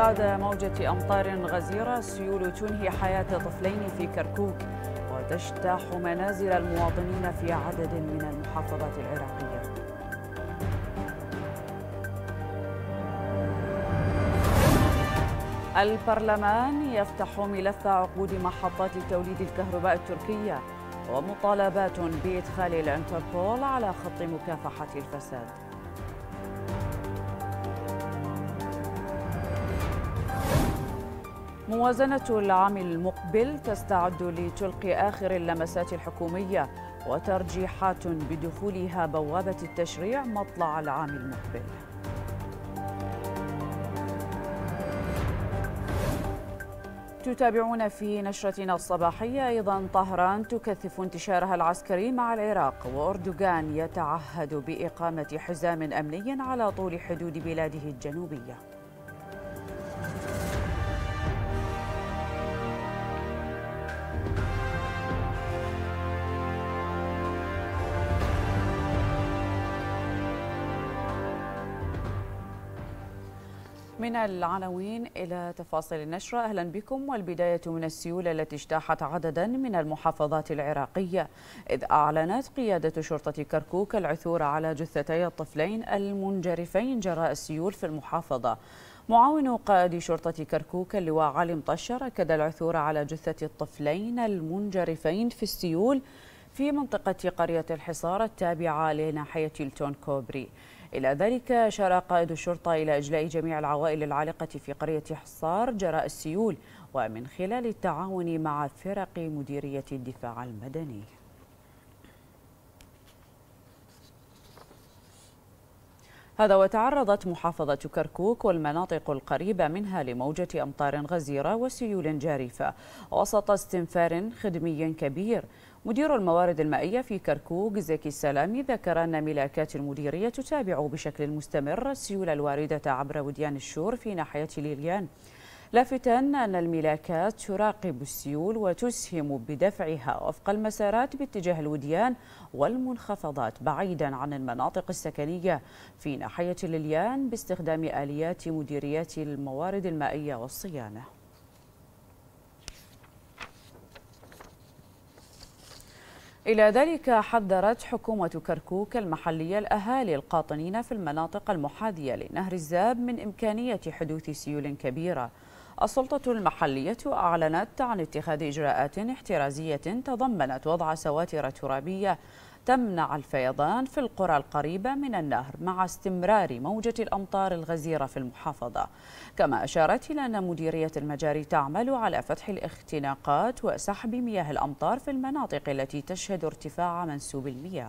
بعد موجة أمطار غزيرة السيول تنهي حياة طفلين في كركوك وتجتاح منازل المواطنين في عدد من المحافظات العراقية. البرلمان يفتح ملف عقود محطات توليد الكهرباء التركية ومطالبات بإدخال الانتربول على خط مكافحة الفساد. موازنة العام المقبل تستعد لتلقي آخر اللمسات الحكومية وترجيحات بدخولها بوابة التشريع مطلع العام المقبل. تتابعون في نشرتنا الصباحية أيضا طهران تكثف انتشارها العسكري مع العراق وأردوغان يتعهد بإقامة حزام أمني على طول حدود بلاده الجنوبية. من العناوين إلى تفاصيل النشرة. أهلا بكم، والبداية من السيول التي اجتاحت عددا من المحافظات العراقية، إذ أعلنت قيادة شرطة كركوك العثور على جثتي الطفلين المنجرفين جراء السيول في المحافظة. معاون قائد شرطة كركوك اللواء علي مطشر أكد العثور على جثة الطفلين المنجرفين في السيول في منطقة قرية الحصار التابعة لناحية التون كوبري. إلى ذلك أشار قائد الشرطة إلى إجلاء جميع العوائل العالقة في قرية حصار جراء السيول ومن خلال التعاون مع فرق مديرية الدفاع المدني. هذا وتعرضت محافظة كركوك والمناطق القريبة منها لموجة أمطار غزيرة وسيول جارفة وسط استنفار خدمي كبير. مدير الموارد المائية في كركوك زكي السلامي ذكر أن ملاكات المديرية تتابع بشكل مستمر السيول الواردة عبر وديان الشور في ناحية ليليان، لافتا أن الملاكات تراقب السيول وتسهم بدفعها وفق المسارات باتجاه الوديان والمنخفضات بعيدا عن المناطق السكنية في ناحية ليليان باستخدام آليات مديريات الموارد المائية والصيانة. إلى ذلك حذرت حكومة كركوك المحلية الأهالي القاطنين في المناطق المحاذية لنهر الزاب من إمكانية حدوث سيول كبيرة. السلطة المحلية أعلنت عن اتخاذ إجراءات احترازية تضمنت وضع سواتر ترابية تمنع الفيضان في القرى القريبة من النهر مع استمرار موجة الأمطار الغزيرة في المحافظة. كما أشارت إلى أن مديرية المجاري تعمل على فتح الاختناقات وسحب مياه الأمطار في المناطق التي تشهد ارتفاع منسوب المياه.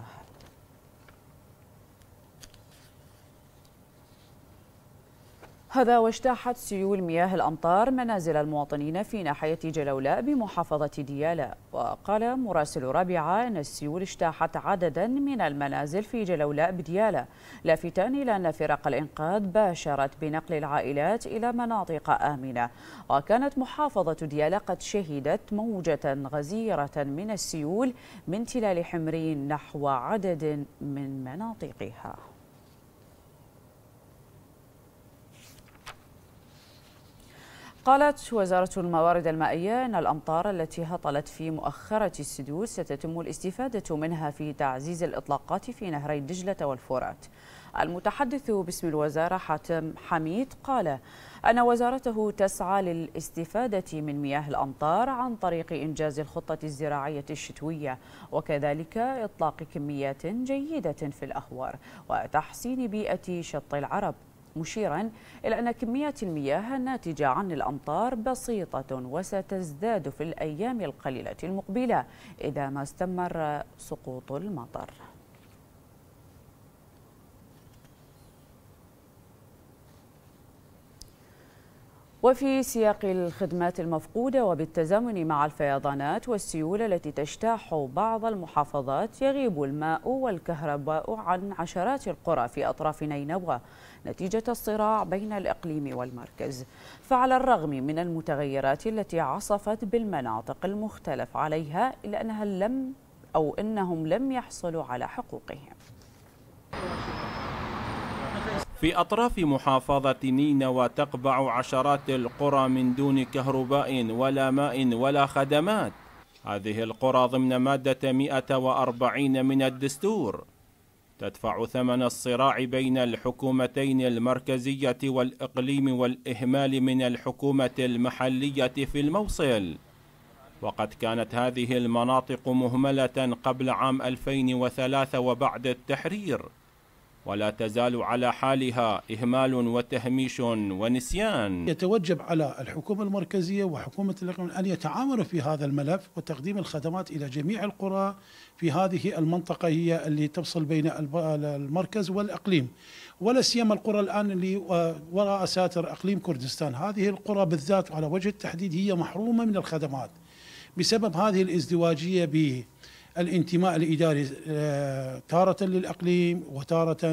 هذا واجتاحت سيول مياه الأمطار منازل المواطنين في ناحية جلولاء بمحافظة ديالى. وقال مراسل رابعة أن السيول اجتاحت عددا من المنازل في جلولاء بديالى، لافتا إلى أن فرق الإنقاذ باشرت بنقل العائلات إلى مناطق آمنة. وكانت محافظة ديالى قد شهدت موجة غزيرة من السيول من تلال حمرين نحو عدد من مناطقها. قالت وزارة الموارد المائية أن الأمطار التي هطلت في مؤخرة السدود ستتم الاستفادة منها في تعزيز الإطلاقات في نهري دجلة والفرات. المتحدث باسم الوزارة حاتم حميد قال أن وزارته تسعى للاستفادة من مياه الأمطار عن طريق إنجاز الخطة الزراعية الشتوية وكذلك إطلاق كميات جيدة في الأهوار وتحسين بيئة شط العرب، مشيرا إلى أن كميات المياه الناتجة عن الأمطار بسيطة وستزداد في الأيام القليلة المقبلة إذا ما استمر سقوط المطر. وفي سياق الخدمات المفقودة وبالتزامن مع الفيضانات والسيول التي تجتاح بعض المحافظات، يغيب الماء والكهرباء عن عشرات القرى في أطراف نينوى نتيجة الصراع بين الإقليم والمركز. فعلى الرغم من المتغيرات التي عصفت بالمناطق المختلف عليها إلا أنهم لم يحصلوا على حقوقهم. في في أطراف محافظة نينوى تقبع عشرات القرى من دون كهرباء ولا ماء ولا خدمات. هذه القرى ضمن مادة 140 من الدستور تدفع ثمن الصراع بين الحكومتين المركزية والإقليم والإهمال من الحكومة المحلية في الموصل. وقد كانت هذه المناطق مهملة قبل عام 2003 وبعد التحرير، ولا تزال على حالها إهمال وتهميش ونسيان. يتوجب على الحكومة المركزية وحكومة الإقليم أن يتعاونوا في هذا الملف وتقديم الخدمات إلى جميع القرى في هذه المنطقة هي اللي تفصل بين المركز والإقليم، ولا سيما القرى الآن اللي وراء ساتر إقليم كردستان. هذه القرى بالذات على وجه التحديد هي محرومة من الخدمات بسبب هذه الازدواجية بالانتماء الإداري تارة للإقليم وتارة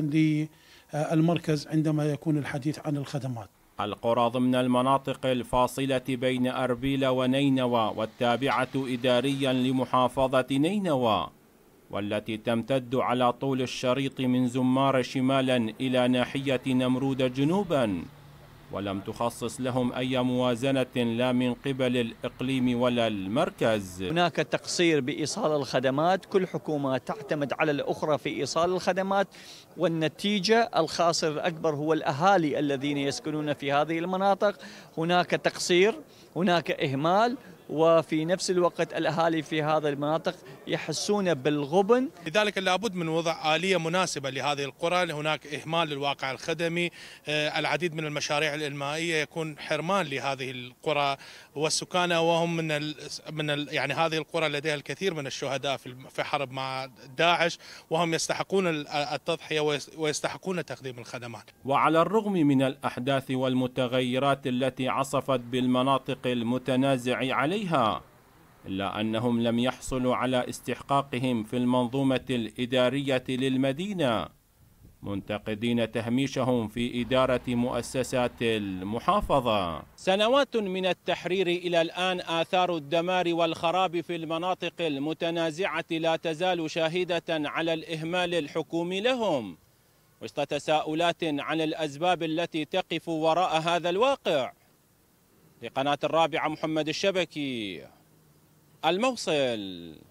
للمركز عندما يكون الحديث عن الخدمات. القرى ضمن المناطق الفاصلة بين أربيل ونينوى والتابعة إداريا لمحافظة نينوى، والتي تمتد على طول الشريط من زمار شمالا إلى ناحية نمرود جنوبا، ولم تخصص لهم أي موازنة لا من قبل الإقليم ولا المركز. هناك تقصير بإيصال الخدمات، كل حكومة تعتمد على الأخرى في إيصال الخدمات، والنتيجة الخاسر الأكبر هو الأهالي الذين يسكنون في هذه المناطق. هناك تقصير، هناك إهمال، وفي نفس الوقت الأهالي في هذه المناطق يحسون بالغبن. لذلك لابد من وضع آلية مناسبة لهذه القرى. هناك إهمال للواقع الخدمي، العديد من المشاريع الإنمائية يكون حرمان لهذه القرى والسكان، وهم يعني هذه القرى لديها الكثير من الشهداء في حرب مع داعش، وهم يستحقون التضحية ويستحقون تقديم الخدمات. وعلى الرغم من الأحداث والمتغيرات التي عصفت بالمناطق المتنازع عليها، إلا أنهم لم يحصلوا على استحقاقهم في المنظومة الإدارية للمدينة، منتقدين تهميشهم في إدارة مؤسسات المحافظة. سنوات من التحرير إلى الآن آثار الدمار والخراب في المناطق المتنازعة لا تزال شاهدة على الإهمال الحكومي لهم، وسط تساؤلات عن الأسباب التي تقف وراء هذا الواقع. لقناة الرابعة محمد الشبكي، الموصل.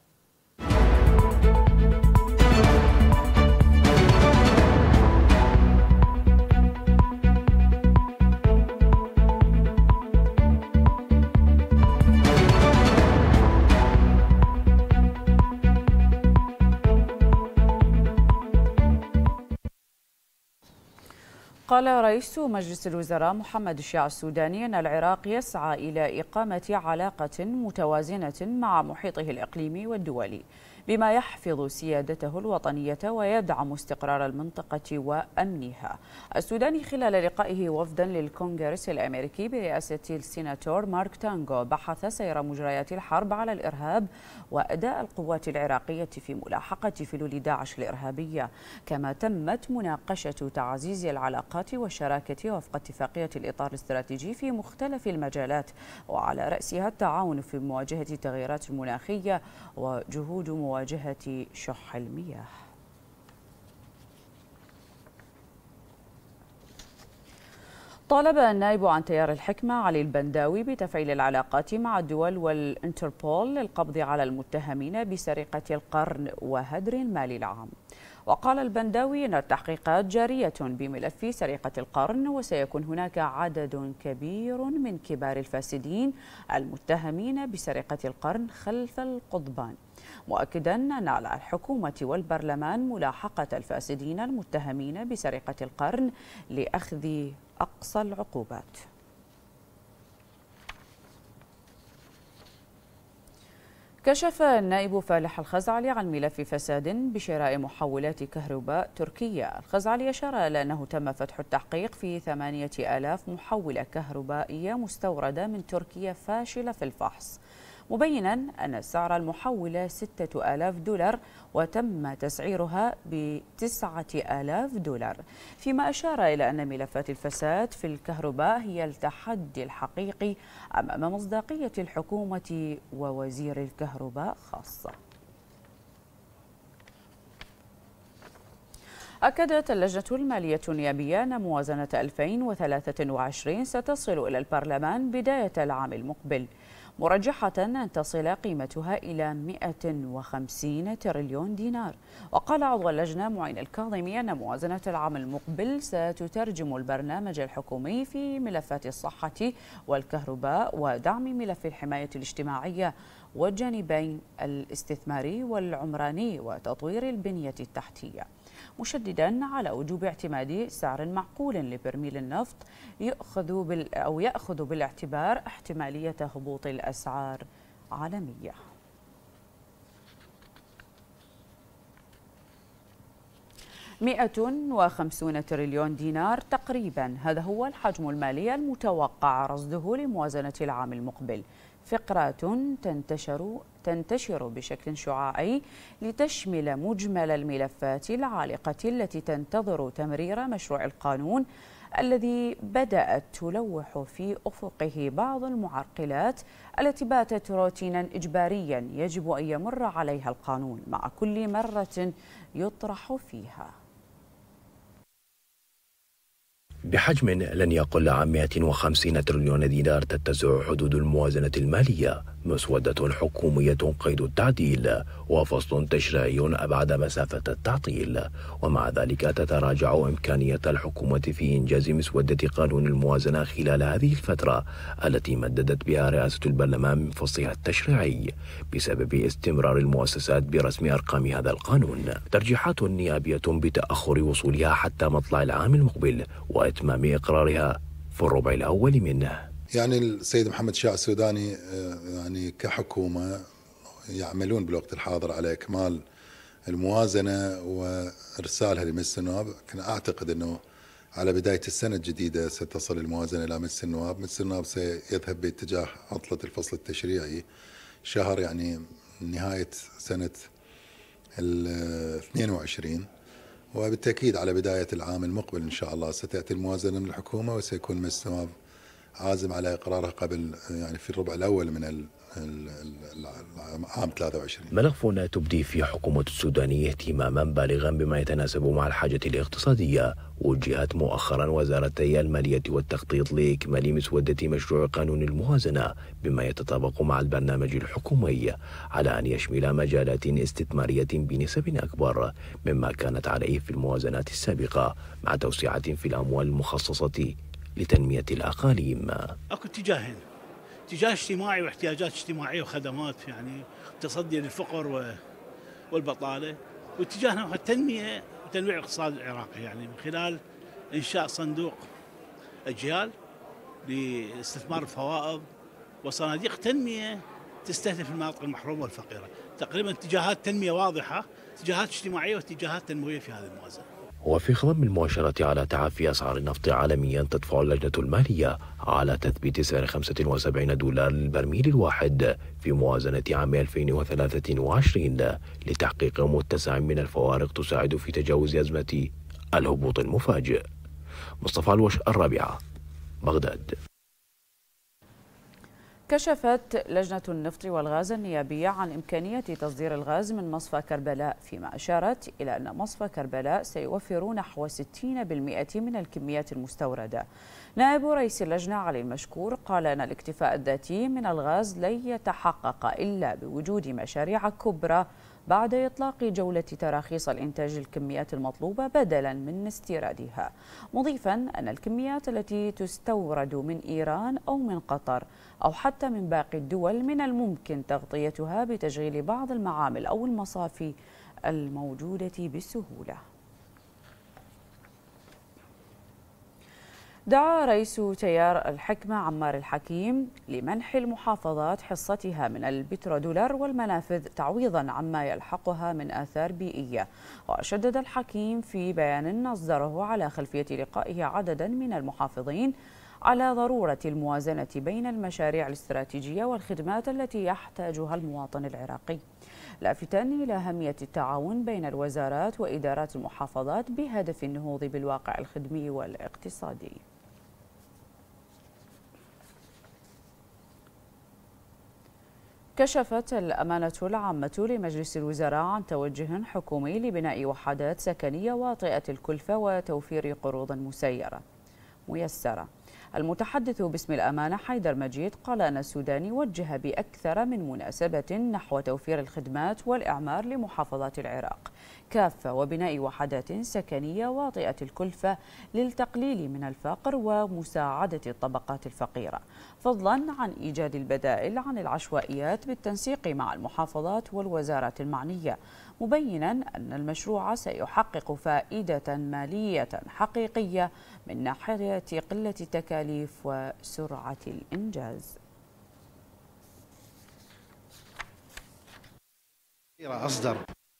قال رئيس مجلس الوزراء محمد الشيع السوداني أن العراق يسعى إلى إقامة علاقة متوازنة مع محيطه الإقليمي والدولي بما يحفظ سيادته الوطنية ويدعم استقرار المنطقة وأمنها. السوداني خلال لقائه وفدا للكونغرس الأمريكي برئاسة السيناتور مارك تانغو بحث سير مجريات الحرب على الإرهاب وأداء القوات العراقية في ملاحقة فلول داعش الإرهابية، كما تمت مناقشة تعزيز العلاقات والشراكة وفق اتفاقية الإطار الاستراتيجي في مختلف المجالات، وعلى رأسها التعاون في مواجهة التغيرات المناخية وجهود مواجهة شح المياه. طالب النائب عن تيار الحكمة علي البنداوي بتفعيل العلاقات مع الدول والإنتربول للقبض على المتهمين بسرقة القرن وهدر المال العام. وقال البنداوي أن التحقيقات جارية بملف سرقة القرن، وسيكون هناك عدد كبير من كبار الفاسدين المتهمين بسرقة القرن خلف القضبان، مؤكدا أن على الحكومة والبرلمان ملاحقة الفاسدين المتهمين بسرقة القرن لأخذ أقصى العقوبات. كشف النائب فالح الخزعلي عن ملف فساد بشراء محولات كهرباء تركية. الخزعلي أشار إلى أنه تم فتح التحقيق في 8000 محولة كهربائية مستوردة من تركيا فاشلة في الفحص، مبينا أن سعر المحولة 6000 دولار وتم تسعيرها ب9000 دولار، فيما أشار إلى أن ملفات الفساد في الكهرباء هي التحدي الحقيقي أمام مصداقية الحكومة ووزير الكهرباء خاصة. أكدت اللجنة المالية النيابية أن موازنة 2023 ستصل إلى البرلمان بداية العام المقبل، مرجحة أن تصل قيمتها إلى 150 تريليون دينار. وقال عضو اللجنة معين الكاظمي أن موازنة العام المقبل ستترجم البرنامج الحكومي في ملفات الصحة والكهرباء ودعم ملف الحماية الاجتماعية والجانبين الاستثماري والعمراني وتطوير البنية التحتية، مشددا على وجوب اعتماد سعر معقول لبرميل النفط يأخذ بالاعتبار احتمالية هبوط الأسعار عالمية. $150 تريليون دينار تقريبا، هذا هو الحجم المالي المتوقع رصده لموازنة العام المقبل. فقرات تنتشر بشكل شعاعي لتشمل مجمل الملفات العالقة التي تنتظر تمرير مشروع القانون الذي بدأت تلوح في أفقه بعض المعرقلات التي باتت روتينا إجباريا يجب أن يمر عليها القانون مع كل مرة يطرح فيها. بحجم لن يقل عن 150 تريليون دينار تتسع حدود الموازنة المالية، مسودة حكومية قيد التعديل وفصل تشريعي أبعد مسافة التعطيل، ومع ذلك تتراجع إمكانية الحكومة في إنجاز مسودة قانون الموازنة خلال هذه الفترة التي مددت بها رئاسة البرلمان من فصلها التشريعي بسبب استمرار المؤسسات برسم أرقام هذا القانون. ترجيحات نيابية بتأخر وصولها حتى مطلع العام المقبل وإتمام إقرارها في الربع الأول منه. يعني السيد محمد شاع السوداني يعني كحكومة يعملون بالوقت الحاضر على إكمال الموازنة وإرسالها لمجلس النواب. كان أعتقد أنه على بداية السنة الجديدة ستصل الموازنة إلى مجلس النواب. مجلس النواب سيذهب باتجاه عطلة الفصل التشريعي شهر يعني نهاية سنة 22، وبالتأكيد على بداية العام المقبل إن شاء الله ستأتي الموازنة من الحكومة وسيكون مجلس النواب عازم على إقرارها قبل يعني في الربع الأول من العام 23. ملف تبدي في حكومة السودان اهتماما بالغا بما يتناسب مع الحاجة الاقتصادية. وجهت مؤخرا وزارتي المالية والتخطيط لإكمال مسودة مشروع قانون الموازنة بما يتطابق مع البرنامج الحكومي على أن يشمل مجالات استثمارية بنسب أكبر مما كانت عليه في الموازنات السابقة، مع توسعة في الأموال المخصصة لتنمية الأقاليم. اكو اتجاهين، اتجاه اجتماعي واحتياجات اجتماعية وخدمات، يعني تصدي للفقر والبطالة، واتجاه نحو التنمية وتنويع الاقتصاد العراقي، يعني من خلال إنشاء صندوق أجيال لاستثمار الفوائض وصناديق تنمية تستهدف المناطق المحرومة والفقيرة. تقريبا اتجاهات تنمية واضحة، اتجاهات اجتماعية واتجاهات تنموية في هذه الموازنة. وفي خضم المؤشرات على تعافي أسعار النفط عالميا، تدفع اللجنة المالية على تثبيت سعر $75 للبرميل الواحد في موازنة عام 2023 لتحقيق متسع من الفوارق تساعد في تجاوز أزمة الهبوط المفاجئ. مصطفى الوش، الرابعة، بغداد. كشفت لجنة النفط والغاز النيابية عن إمكانية تصدير الغاز من مصفى كربلاء، فيما أشارت إلى أن مصفى كربلاء سيوفر نحو 60% من الكميات المستوردة. نائب رئيس اللجنة علي المشكور قال أن الاكتفاء الذاتي من الغاز لن يتحقق إلا بوجود مشاريع كبرى بعد إطلاق جولة تراخيص الإنتاج الكميات المطلوبة بدلا من استيرادها، مضيفا أن الكميات التي تستورد من إيران أو من قطر أو حتى من باقي الدول من الممكن تغطيتها بتشغيل بعض المعامل أو المصافي الموجودة بسهولة. دعا رئيس تيار الحكمة عمار الحكيم لمنح المحافظات حصتها من البترودولار والمنافذ تعويضا عما يلحقها من آثار بيئية. وشدد الحكيم في بيان أصدره على خلفية لقائه عددا من المحافظين على ضرورة الموازنة بين المشاريع الاستراتيجية والخدمات التي يحتاجها المواطن العراقي، لافتا إلى أهمية التعاون بين الوزارات وإدارات المحافظات بهدف النهوض بالواقع الخدمي والاقتصادي. كشفت الأمانة العامة لمجلس الوزراء عن توجه حكومي لبناء وحدات سكنية واطئة الكلفة وتوفير قروض ميسرة. المتحدث باسم الأمانة حيدر مجيد قال أن السوداني وجه بأكثر من مناسبة نحو توفير الخدمات والإعمار لمحافظات العراق كافة وبناء وحدات سكنية واطئة الكلفة للتقليل من الفقر ومساعدة الطبقات الفقيرة، فضلا عن إيجاد البدائل عن العشوائيات بالتنسيق مع المحافظات والوزارات المعنية، مبينا أن المشروع سيحقق فائدة مالية حقيقية من ناحية قلة التكاليف وسرعة الإنجاز. أصدر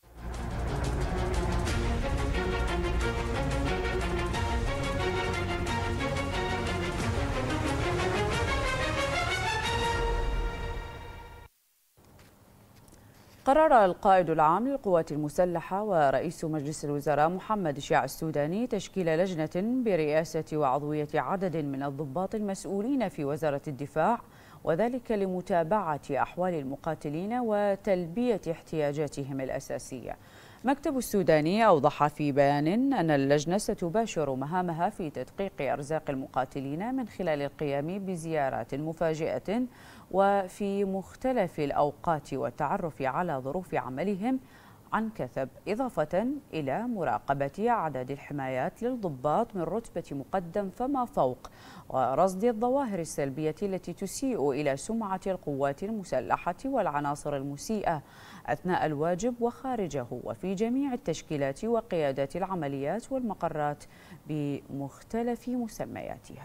قرر القائد العام للقوات المسلحة ورئيس مجلس الوزراء محمد شيع السوداني تشكيل لجنة برئاسة وعضوية عدد من الضباط المسؤولين في وزارة الدفاع، وذلك لمتابعة أحوال المقاتلين وتلبية احتياجاتهم الأساسية. مكتب السوداني أوضح في بيان أن اللجنة ستباشر مهامها في تدقيق أرزاق المقاتلين من خلال القيام بزيارات مفاجئة وفي مختلف الأوقات والتعرف على ظروف عملهم عن كثب، إضافة إلى مراقبة عدد الحمايات للضباط من رتبة مقدم فما فوق، ورصد الظواهر السلبية التي تسيء إلى سمعة القوات المسلحة والعناصر المسيئة أثناء الواجب وخارجه وفي جميع التشكيلات وقيادات العمليات والمقرات بمختلف مسمياتها.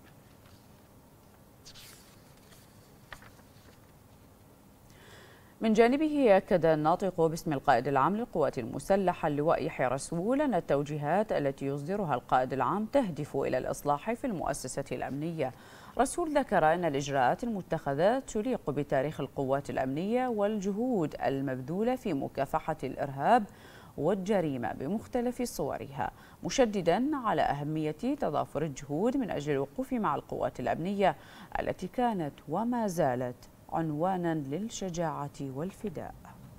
من جانبه أكد الناطق باسم القائد العام للقوات المسلحة اللواء يحيى رسول أن التوجيهات التي يصدرها القائد العام تهدف إلى الإصلاح في المؤسسة الأمنية. رسول ذكر أن الإجراءات المتخذة تليق بتاريخ القوات الأمنية والجهود المبذولة في مكافحة الإرهاب والجريمة بمختلف صورها، مشددا على أهمية تضافر الجهود من أجل الوقوف مع القوات الأمنية التي كانت وما زالت عنوانا للشجاعة والفداء.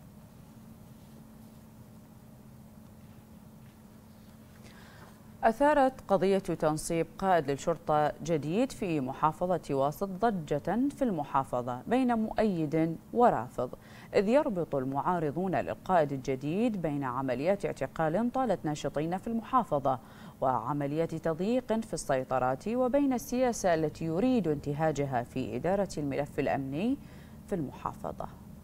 أثارت قضية تنصيب قائد للشرطة جديد في محافظة واسط ضجة في المحافظة بين مؤيد ورافض، إذ يربط المعارضون للقائد الجديد بين عمليات اعتقال طالت ناشطين في المحافظة وعمليات تضييق في السيطرات وبين السياسة التي يريد انتهاجها في إدارة الملف الأمني في المحافظة.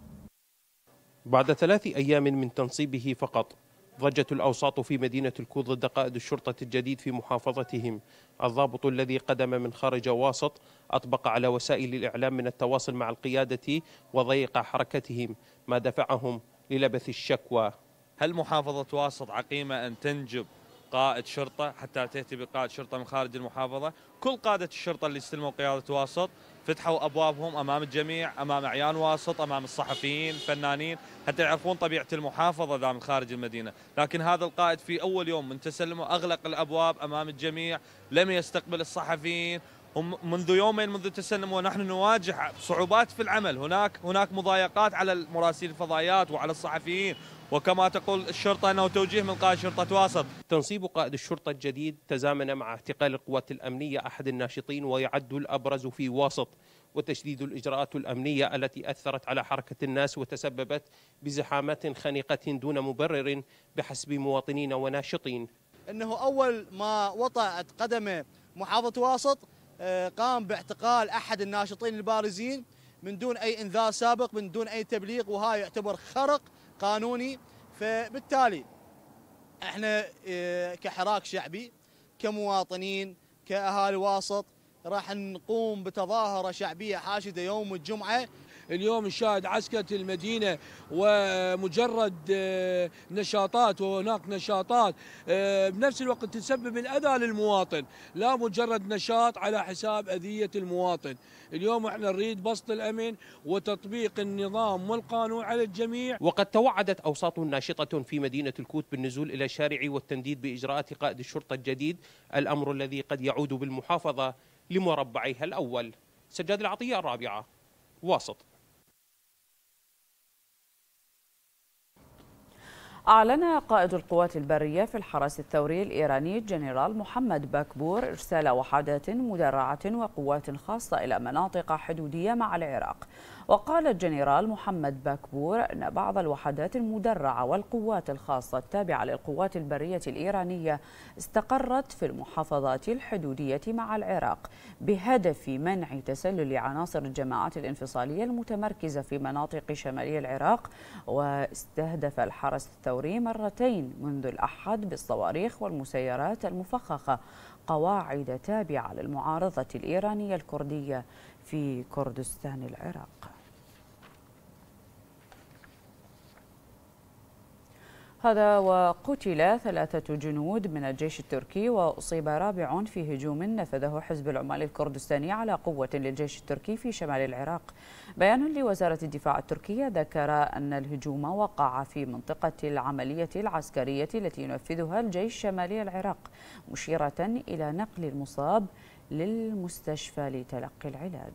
بعد 3 أيام من تنصيبه فقط، ضجت الأوساط في مدينة الكوت ضد قائد الشرطة الجديد في محافظتهم. الضابط الذي قدم من خارج واسط أطبق على وسائل الإعلام من التواصل مع القيادة وضيق حركتهم، ما دفعهم للبث الشكوى. هل محافظة واسط عقيمة أن تنجب قائد شرطة حتى تأتي بقائد شرطة من خارج المحافظة؟ كل قادة الشرطة اللي استلموا قيادة واسط فتحوا أبوابهم أمام الجميع، أمام أعيان واسط، أمام الصحفيين، الفنانين، حتى يعرفون طبيعة المحافظة ذا من خارج المدينة. لكن هذا القائد في أول يوم من تسلمه أغلق الأبواب أمام الجميع، لم يستقبل الصحفيين. منذ يومين منذ تسلمه ونحن نواجه صعوبات في العمل، هناك مضايقات على المراسلين الفضائيات وعلى الصحفيين، وكما تقول الشرطة أنه توجيه من قائد شرطة واسط. تنصيب قائد الشرطة الجديد تزامن مع اعتقال القوات الأمنية أحد الناشطين ويعد الأبرز في واسط، وتشديد الإجراءات الأمنية التي أثرت على حركة الناس وتسببت بزحامات خانقة دون مبرر بحسب مواطنين وناشطين. أنه أول ما وطأت قدمه محافظة واسط قام باعتقال أحد الناشطين البارزين من دون أي إنذار سابق، من دون أي تبليغ، وهذا يعتبر خرق قانوني. فبالتالي احنا كحراك شعبي، كمواطنين، كأهالي واسط، راح نقوم بتظاهرة شعبية حاشدة يوم الجمعة. اليوم نشاهد عسكرة المدينة ومجرد نشاطات، وهناك نشاطات بنفس الوقت تسبب الأذى للمواطن، لا مجرد نشاط على حساب أذية المواطن. اليوم احنا نريد بسط الأمن وتطبيق النظام والقانون على الجميع. وقد توعدت أوساط ناشطة في مدينة الكوت بالنزول إلى الشارع والتنديد بإجراءات قائد الشرطة الجديد، الأمر الذي قد يعود بالمحافظة لمربعها الأول. سجاد العطية، الرابعة، واسط. أعلن قائد القوات البرية في الحرس الثوري الإيراني جنرال محمد باكبور إرسال وحدات مدرعة وقوات خاصة إلى مناطق حدودية مع العراق. وقال الجنرال محمد باكبور أن بعض الوحدات المدرعة والقوات الخاصة التابعة للقوات البرية الإيرانية استقرت في المحافظات الحدودية مع العراق بهدف منع تسلل عناصر الجماعات الانفصالية المتمركزة في مناطق شمالي العراق. واستهدف الحرس الثوري مرتين منذ الأحد بالصواريخ والمسيرات المفخخة قواعد تابعة للمعارضة الإيرانية الكردية في كردستان العراق. هذا وقتل 3 جنود من الجيش التركي وأصيب رابع في هجوم نفذه حزب العمال الكردستاني على قوة للجيش التركي في شمال العراق. بيان لوزارة الدفاع التركية ذكر أن الهجوم وقع في منطقة العملية العسكرية التي ينفذها الجيش شمالي العراق، مشيرة إلى نقل المصاب للمستشفى لتلقي العلاج.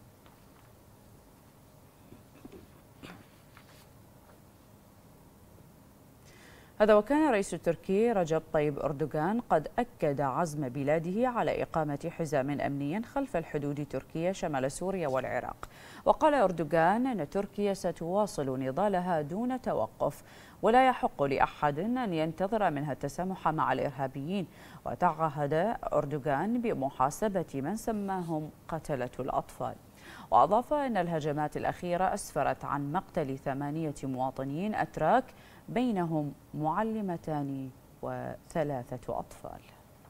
هذا وكان الرئيس التركي رجب طيب أردوغان قد أكد عزم بلاده على إقامة حزام أمني خلف الحدود التركية شمال سوريا والعراق. وقال أردوغان أن تركيا ستواصل نضالها دون توقف ولا يحق لأحد أن ينتظر منها التسامح مع الإرهابيين. وتعهد أردوغان بمحاسبة من سماهم قتلة الأطفال. وأضاف أن الهجمات الأخيرة أسفرت عن مقتل 8 مواطنين أتراك بينهم معلمتان و3 أطفال.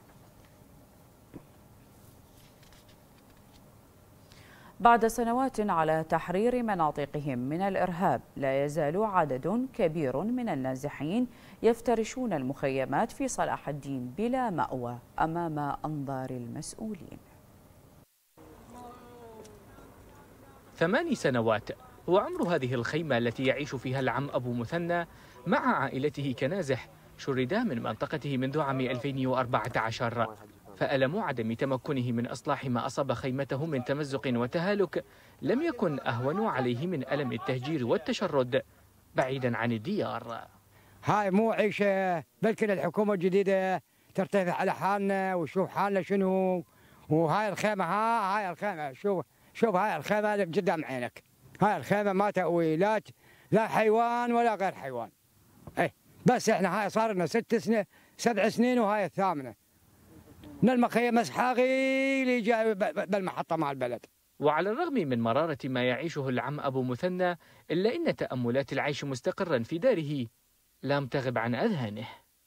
بعد سنوات على تحرير مناطقهم من الإرهاب، لا يزال عدد كبير من النازحين يفترشون المخيمات في صلاح الدين بلا مأوى أمام أنظار المسؤولين. 8 سنوات هو عمر هذه الخيمة التي يعيش فيها العم أبو مثنى مع عائلته كنازح شرد من منطقته منذ عام 2014. فألم عدم تمكنه من إصلاح ما أصاب خيمته من تمزق وتهالك لم يكن أهون عليه من ألم التهجير والتشرد بعيدا عن الديار. هاي مو عيشة، بلكن الحكومة الجديدة ترتفع على حالنا وشوف حالنا شنو. وهاي الخيمة هاي الخيمة شوف هاي الخيمة قدام عينك. هاي الخيمة ما تأوي لا حيوان ولا غير حيوان. بس احنا هاي صار لنا 7 سنين وهاي الثامنة. من المخيم مسحاغي اللي جاي بالمحطة مع البلد. وعلى الرغم من مرارة ما يعيشه العم أبو مثنى إلا إن تأملات العيش مستقرا في داره لم تغب عن أذهانه.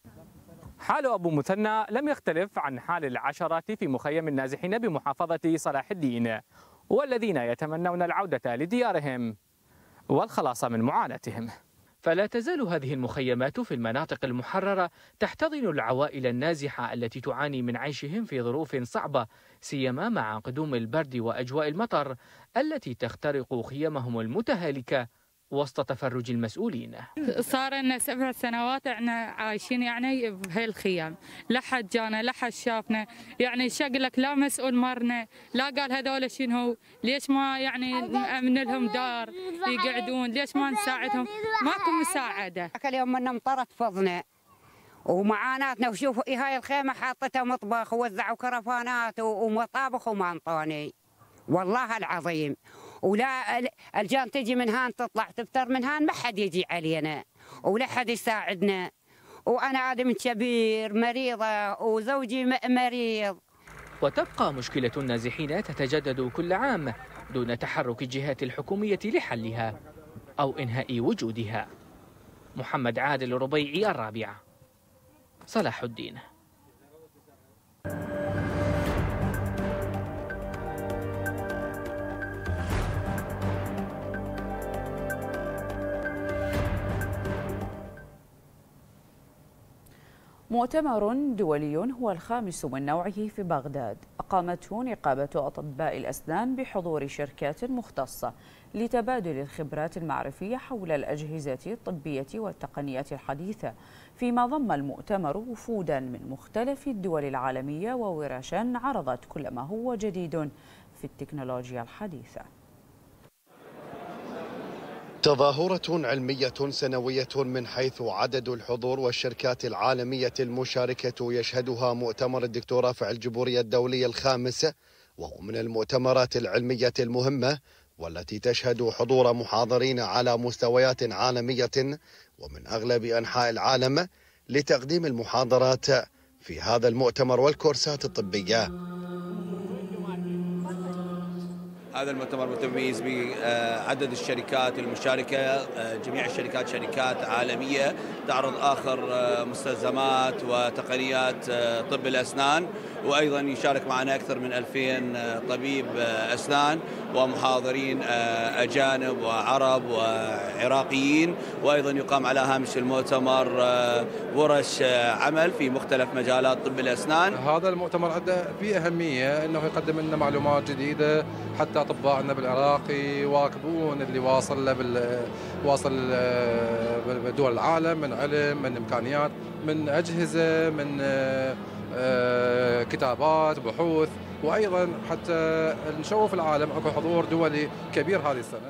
حال أبو مثنى لم يختلف عن حال العشرات في مخيم النازحين بمحافظة صلاح الدين، والذين يتمنون العودة لديارهم والخلاص من معاناتهم. فلا تزال هذه المخيمات في المناطق المحررة تحتضن العوائل النازحة التي تعاني من عيشهم في ظروف صعبة، سيما مع قدوم البرد وأجواء المطر التي تخترق خيمهم المتهالكة وسط تفرج المسؤولين. صار لنا 7 سنوات احنا عايشين يعني بهي الخيام، لا حد جانا لا حد شافنا، يعني شق لك لا مسؤول مرنا، لا قال هذول شنو، ليش ما يعني نأمن لهم دار يقعدون، ليش ما نساعدهم، ماكو مساعدة. اليوم منا مطرت فضنا ومعاناتنا، وشوفوا هاي الخيمة حاطتها مطبخ ووزعوا كرفانات ومطابخ وما انطوني والله العظيم. ولا الجان تجي من هان تطلع تفتر من هان، ما حد يجي علينا ولا حد يساعدنا. وأنا آدم كبير مريضة وزوجي مريض. وتبقى مشكلة النازحين تتجدد كل عام دون تحرك الجهات الحكومية لحلها أو إنهاء وجودها. محمد عادل ربيعي، الرابعة، صلاح الدين. مؤتمر دولي هو الخامس من نوعه في بغداد أقامته نقابة أطباء الأسنان بحضور شركات مختصة لتبادل الخبرات المعرفية حول الأجهزة الطبية والتقنيات الحديثة، فيما ضم المؤتمر وفودا من مختلف الدول العالمية وورشا عرضت كل ما هو جديد في التكنولوجيا الحديثة. تظاهرة علمية سنوية من حيث عدد الحضور والشركات العالمية المشاركة يشهدها مؤتمر الدكتور رافع الجبوري الدولي الخامس، وهو من المؤتمرات العلمية المهمة والتي تشهد حضور محاضرين على مستويات عالمية ومن أغلب أنحاء العالم لتقديم المحاضرات في هذا المؤتمر والكورسات الطبية. هذا المؤتمر متميز بعدد الشركات المشاركة، جميع الشركات شركات عالمية تعرض آخر مستلزمات وتقنيات طب الأسنان، وأيضا يشارك معنا أكثر من 2000 طبيب أسنان ومحاضرين أجانب وعرب وعراقيين، وأيضا يقام على هامش المؤتمر ورش عمل في مختلف مجالات طب الأسنان. هذا المؤتمر عنده فيه أهمية أنه يقدم لنا معلومات جديدة، حتى أطبائنا بالعراق يواكبون اللي واصل بدول العالم من علم، من إمكانيات، من أجهزة، من كتابات، بحوث، وأيضا حتى نشوف العالم أكو حضور دولي كبير هذه السنة.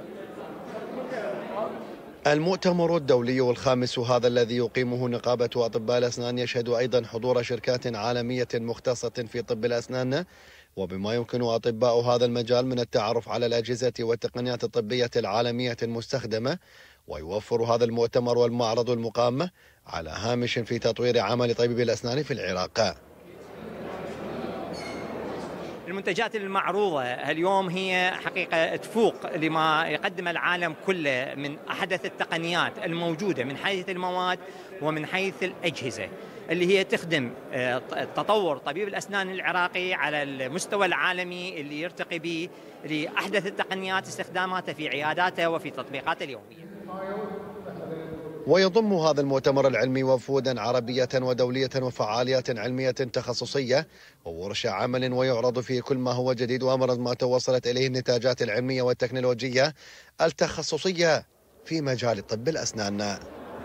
المؤتمر الدولي الخامس هذا الذي يقيمه نقابة أطباء الأسنان يشهد أيضا حضور شركات عالمية مختصة في طب الأسنان، وبما يمكن أطباء هذا المجال من التعرف على الأجهزة والتقنيات الطبية العالمية المستخدمة. ويوفر هذا المؤتمر والمعرض المقام على هامش في تطوير عمل طبيب الأسنان في العراق. المنتجات المعروضة اليوم هي حقيقة تفوق لما يقدم العالم كله من أحدث التقنيات الموجودة من حيث المواد ومن حيث الأجهزة اللي هي تخدم تطور طبيب الأسنان العراقي على المستوى العالمي اللي يرتقي به لأحدث التقنيات استخداماته في عياداته وفي تطبيقاته اليومية. ويضم هذا المؤتمر العلمي وفودا عربية ودولية وفعاليات علمية تخصصية وورش عمل، ويعرض فيه كل ما هو جديد وأبرز ما توصلت إليه النتاجات العلمية والتكنولوجية التخصصية في مجال طب الأسنان.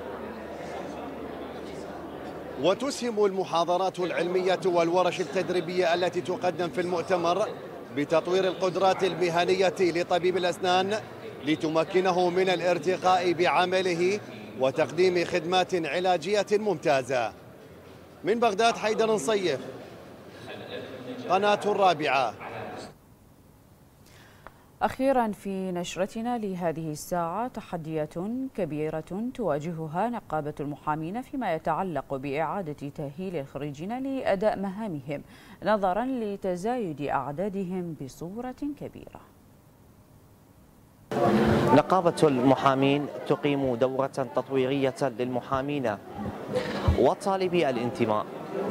وتسهم المحاضرات العلمية والورش التدريبية التي تقدم في المؤتمر بتطوير القدرات المهنية لطبيب الأسنان لتمكنه من الارتقاء بعمله وتقديم خدمات علاجية ممتازة. من بغداد حيدر نصيف، قناة الرابعة. أخيرا في نشرتنا لهذه الساعة، تحديات كبيرة تواجهها نقابة المحامين فيما يتعلق بإعادة تأهيل الخريجين لأداء مهامهم نظرا لتزايد أعدادهم بصورة كبيرة. نقابة المحامين تقيم دورة تطويرية للمحامين وطالبي الانتماء.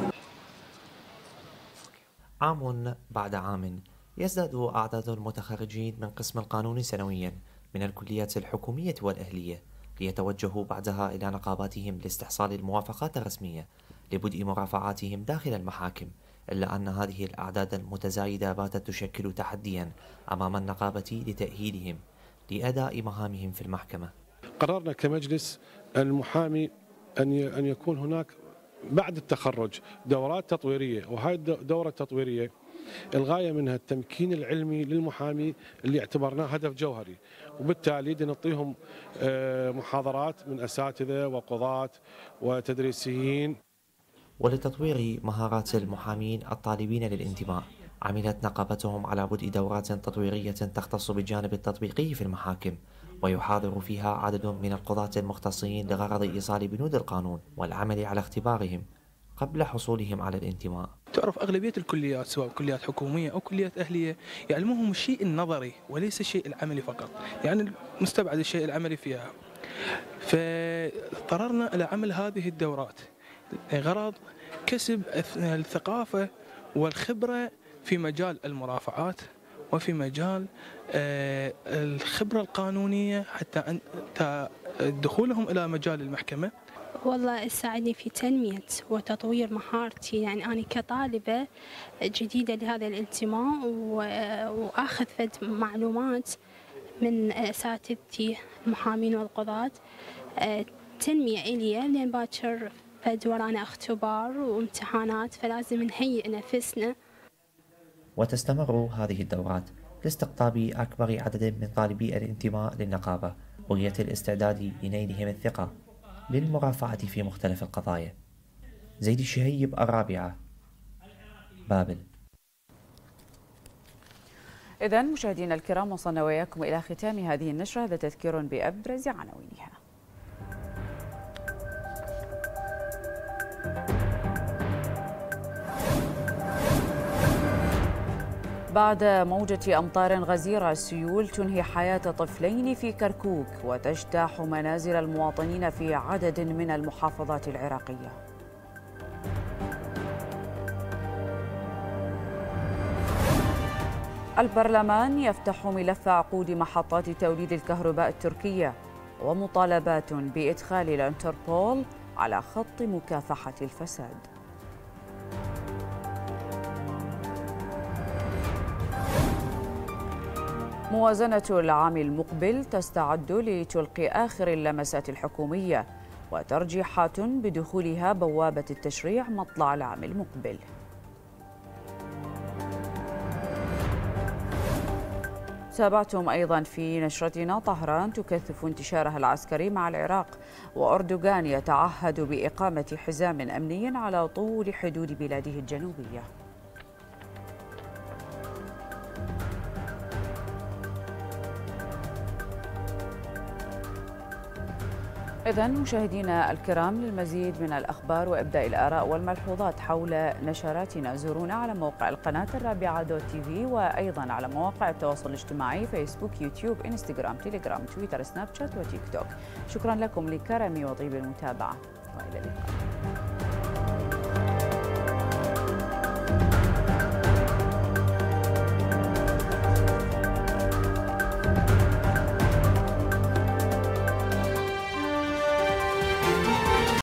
عام بعد عام يزداد أعداد المتخرجين من قسم القانون سنويا من الكليات الحكومية والأهلية ليتوجهوا بعدها إلى نقاباتهم لاستحصال الموافقات الرسمية لبدء مرافعاتهم داخل المحاكم، إلا أن هذه الأعداد المتزايدة باتت تشكل تحديا أمام النقابة لتأهيلهم لأداء مهامهم في المحكمة. قررنا كمجلس المحامي أن يكون هناك بعد التخرج دورات تطويرية، وهذه الدورة التطويرية الغاية منها التمكين العلمي للمحامي اللي اعتبرناه هدف جوهري، وبالتالي نعطيهم محاضرات من أساتذة وقضاة وتدريسيين. ولتطوير مهارات المحامين الطالبين للانتماء عملت نقابتهم على بدء دورات تطويرية تختص بالجانب التطبيقي في المحاكم، ويحاضر فيها عدد من القضاة المختصين لغرض إيصال بنود القانون والعمل على اختبارهم قبل حصولهم على الانتماء. تعرف أغلبية الكليات سواء كليات حكومية أو كليات أهلية يعلمهم الشيء النظري وليس الشيء العملي فقط، يعني مستبعد الشيء العملي فيها. فاضطررنا إلى عمل هذه الدورات لغرض كسب الثقافة والخبرة في مجال المرافعات وفي مجال الخبرة القانونية حتى دخولهم إلى مجال المحكمة. والله يساعدني في تنمية وتطوير مهارتي، يعني أنا كطالبة جديدة لهذا الانتماء وأخذ فد معلومات من أساتذتي المحامين والقضاة، تنمية إلي لين باكر فد ورانا اختبار وامتحانات، فلازم نهيئ نفسنا. وتستمر هذه الدورات لاستقطاب أكبر عدد من طالبي الانتماء للنقابة بغية الاستعداد لنيلهم الثقة للمرافعة في مختلف القضايا. زيد الشهيب، الرابعة، بابل. إذن مشاهدينا الكرام، وصلنا وإياكم إلى ختام هذه النشرة. هذا تذكير بأبرز عناوينها. بعد موجة أمطار غزيرة، السيول تنهي حياة طفلين في كركوك وتجتاح منازل المواطنين في عدد من المحافظات العراقية. البرلمان يفتح ملف عقود محطات توليد الكهرباء التركية، ومطالبات بإدخال الانتربول على خط مكافحة الفساد. موازنة العام المقبل تستعد لتلقي آخر اللمسات الحكومية، وترجيحات بدخولها بوابة التشريع مطلع العام المقبل. تابعتم أيضا في نشرتنا: طهران تكثف انتشارها العسكري مع العراق، وأردوغان يتعهد بإقامة حزام أمني على طول حدود بلاده الجنوبية. إذن مشاهدينا الكرام، للمزيد من الأخبار وإبداء الآراء والملحوظات حول نشراتنا زورونا على موقع القناة الرابعة .tv، وأيضا على مواقع التواصل الاجتماعي فيسبوك، يوتيوب، إنستغرام، تيليجرام، تويتر، سناب شات وتيك توك. شكرا لكم لكرم وطيب المتابعة، وإلى اللقاء.